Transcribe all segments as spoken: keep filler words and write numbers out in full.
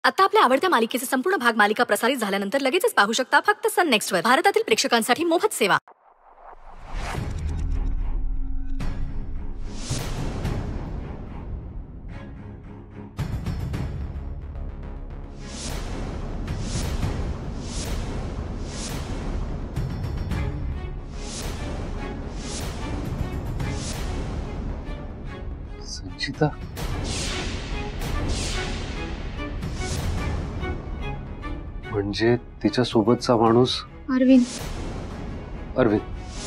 आता आपल्या आवडत्या मालिकेचे संपूर्ण भाग मालिका प्रसारित झाल्यानंतर लगेचच पाहू शकता फक्त सन नेक्स्ट वर. भारतातील प्रेक्षकांसाठी मोफत सेवा. संचिता म्हणजे तिच्या सोबतचा माणूस अरविंद. अरविंद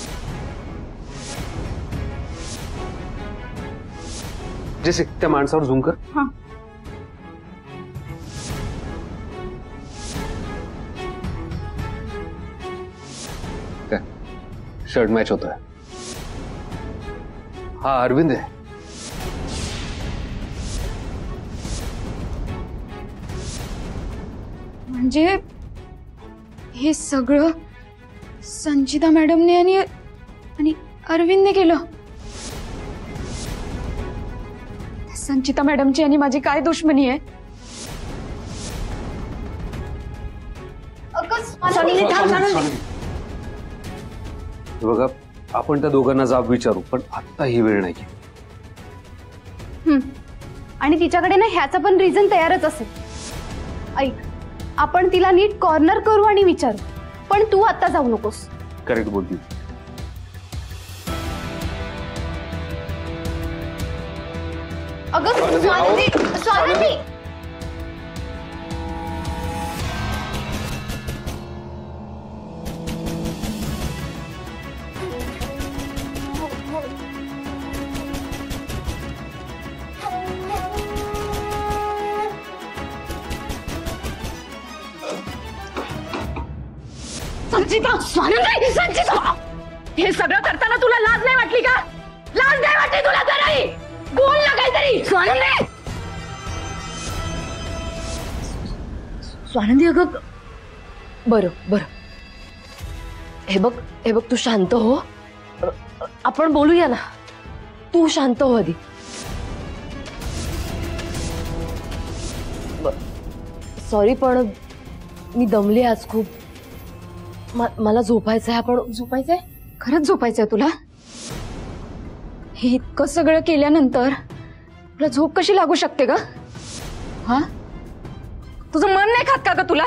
जैसे त्या माणसावर झूम कर. हाँ. काय शर्ट मॅच होतोय. हा अरविंद आहे. म्हणजे हे सगळं संचिता मॅडमने आणि आणि अरविंदने केलं. संचिता मॅडमची आणि माझी काय दुश्मनी आहे? बघा आपण त्या दोघांना जाब विचारू पण आता ही वेळ नाही. हम्म आणि तिच्याकडे ना ह्याचा पण रिझन तयारच असेल. ऐक, आपण तिला नीट कॉर्नर करू आणि विचारू, पण तू आता जाऊ नकोस. करेक्ट बोलती. अगं स्वानंदी, स्वानंदी संचिता, स्वानंदी, संचिता, हे सगळं करताना तुला लाज नाही वाटली का? लाज नाही वाटली तुला? जराही बोल ना काहीतरी. स्वानंदी, स्वानंदी अगं बरं बरं हे बघ हे बघ तू शांत हो. आपण बोलूया ना. तू शांत हो आधी. सॉरी पण मी दमली आज खूप. मला झोपायचंय. आपण झोपायचंय? खरंच झोपायचंय तुला? हे इतकं सगळं केल्यानंतर तुला झोप कशी लागू शकते ग? हा, तुझं मन नाही खात का ग तुला?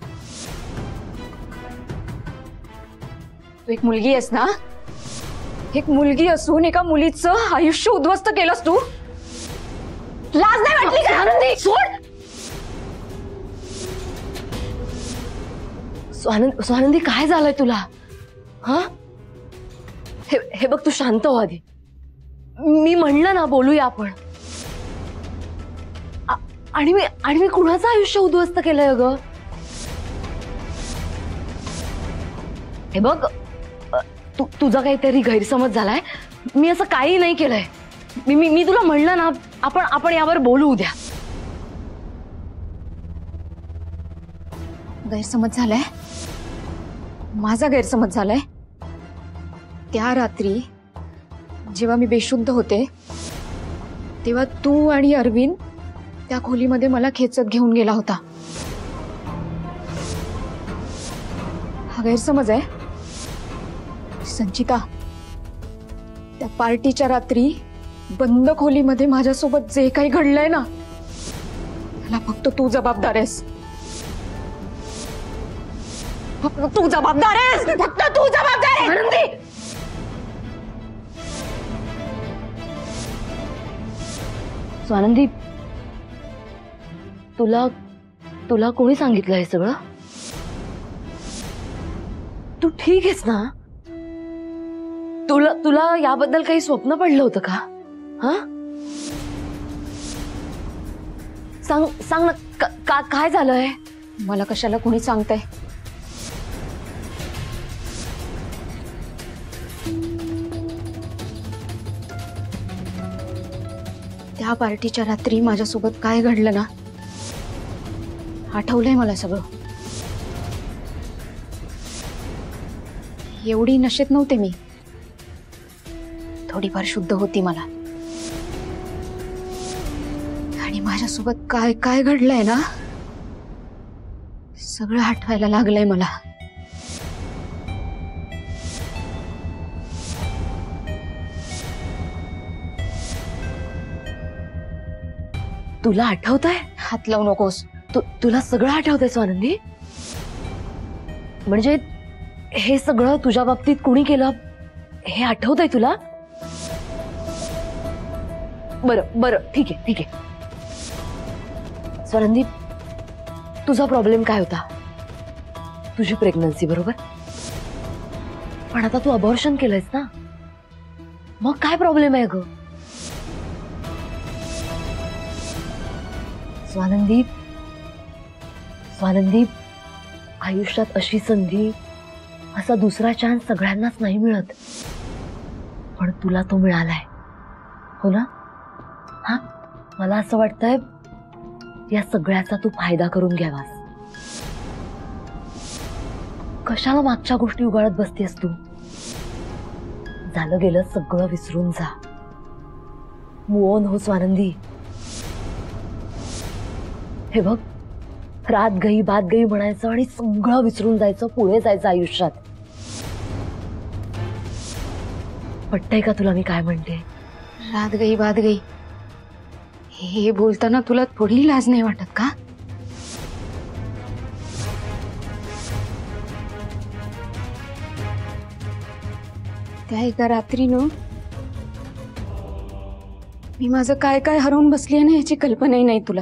तू एक मुलगी आहेस ना. एक मुलगी असून एका मुलीचं आयुष्य उद्ध्वस्त केलंस तू. लाज नाही वाटली का? आनंदी सोड. स्वानंद स्वानंदी काय झालंय तुला? हा, हे हे बघ तू शांत हो आधी. मी म्हणलं ना बोलूया आपण. आणि मी आणि मी कुणाचं आयुष्य उद्ध्वस्त केलंय ग? हे बघ तू तुझा काहीतरी गैरसमज झालाय. मी असं काही नाही केलंय. मी मी मी तुला म्हणलं ना आपण आपण यावर बोलू उद्या. गैरसमज झालाय? माझा गैरसमज झालाय? त्या रात्री जेव्हा मी बेशुद्ध होते तेव्हा तू आणि अरविंद त्या खोलीमध्ये मला खेचत घेऊन गेला होता. हा गैरसमज आहे? संचिता, त्या पार्टीच्या रात्री बंद खोलीमध्ये माझ्यासोबत जे काही घडलंय ना त्याला फक्त तू जबाबदार आहेस. फक्त तू जबाबदार आहेस. फक्त तू जबाबदार आहेस. आनंदी, स्वानंदी तुला तुला कोणी सांगितलं हे सगळं? तू ठीक आहेस ना? तुला तुला याबद्दल काही स्वप्न पडलं होतं का? हा, सांग सांग ना. का, का, काय झालंय? मला कशाला कोणी सांगतंय? त्या पार्टीच्या रात्री माझ्यासोबत काय घडलं ना आठवलंय मला सगळं. एवढी नशेत नव्हते मी. थोडीफार शुद्ध होती मला. आणि माझ्यासोबत काय काय घडलंय ना सगळं आठवायला लागलंय मला. तुला आठवतंय? हात लावू नकोस. तु, तुला सगळं आठवतंय स्वानंदी? म्हणजे हे सगळं तुझ्या बाबतीत कुणी केलं हे आठवतंय तुला? बरं बरं ठीक आहे ठीक आहे. स्वानंदी, तुझा प्रॉब्लेम काय होता? तुझी प्रेग्नन्सी, बरोबर? पण आता तू अबॉर्शन केलंयस ना, मग काय प्रॉब्लेम आहे ग? स्वानंदी, स्वानंदी, आयुष्यात अशी संधी, असा दुसरा चान्स सगळ्यांनाच नाही मिळत, पण तुला तो मिळालाय, हो ना? हा, मला असं वाटतंय या सगळ्याचा तू फायदा करून घ्यावास. कशाला मागच्या गोष्टी उगाळत बसतेस तू? झालं गेलं सगळं विसरून जा. मूव्ह ऑन हो स्वानंदी. हे बघ, रात गई बात गई म्हणायचं आणि सगळं विसरून जायचं, पुढे जायचं आयुष्यात. पटतंय का तुला मी काय म्हणते? रात गई बात गई हे बोलताना तुला थोडी लाज नाही वाटत का? त्या एका रात्रीनं मी माझं काय काय हरवून बसली ना याची कल्पनाही नाही तुला.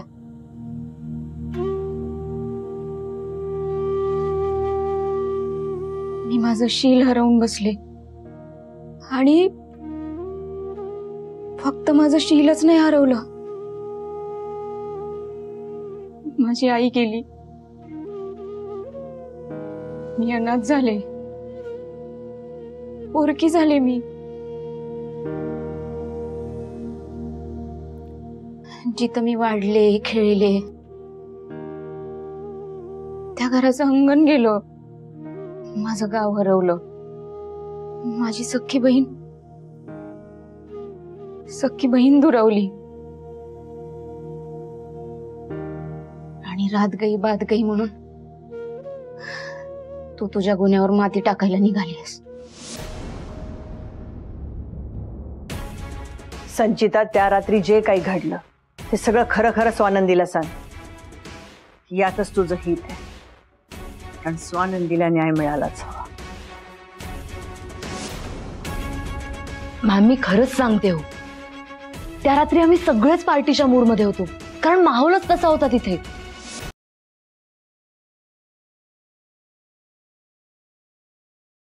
मी माझं शील हरवून बसले आणि फक्त माझं शीलच नाही हरवलं, माझी आई गेली. मी अनाथ झाले, पोरकी झाले. मी जिथं मी वाढले खेळले त्या घराचं अंगण गेलं, माझं गाव हरवलं. माझी सख्खी बहीण सख्खी बहीण दुरावली आणि रात गई बात गई म्हणून तू तुझ्या गुन्ह्यावर माती टाकायला निघालीस. संचिता, त्या रात्री जे काही घडलं ते सगळं खरं खरं स्वानंदीला सांग. यातच तुझं हित आहे, कारण स्वानंदीला न्याय मिळालाच हवा. मॅम, मी खरंच सांगते हो, त्या रात्री आम्ही सगळेच पार्टीच्या मूड मध्ये होतो, कारण माहोलच तसा होता तिथे.